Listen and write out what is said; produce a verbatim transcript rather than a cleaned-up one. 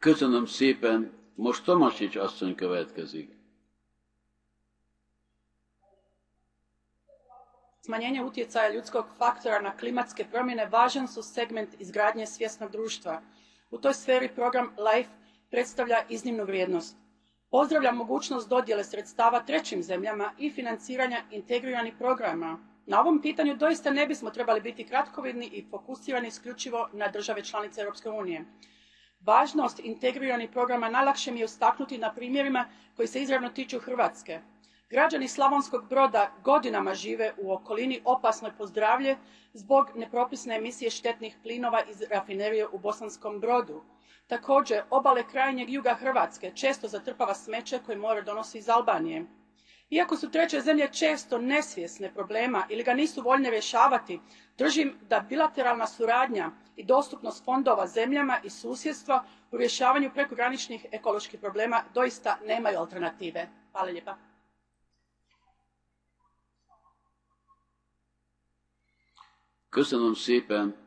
Köszönöm szépen. Most Tomasics asszony következik. Smanjenje utjecaja ljudskog faktora na klimatske promjene važan su segment izgradnje svjesnog društva. U toj sferi program LIFE predstavlja iznimnu vrijednost. Pozdravljam mogućnost dodjele sredstava trećim zemljama i financiranja integriranih programa. Na ovom pitanju doista ne bismo trebali biti kratkovidni i fokusirani isključivo na države članice Europske unije. Važnost integriranih programa najlakše mi je istaknuti na primjerima koji se izravno tiču Hrvatske. Građani Slavonskog Broda godinama žive u okolini opasnoj po zdravlje zbog nepropisne emisije štetnih plinova iz rafinerije u Bosanskom Brodu. Također, obale krajnjeg juga Hrvatske često zatrpava smeće koje more donosi iz Albanije. Iako su treće zemlje često nesvjesne problema ili ga nisu voljne rješavati, držim da bilateralna suradnja i dostupnost fondova zemljama i susjedstva u rješavanju prekograničnih ekoloških problema doista nemaju alternative. Hvala lijepa. Köszönöm szépen.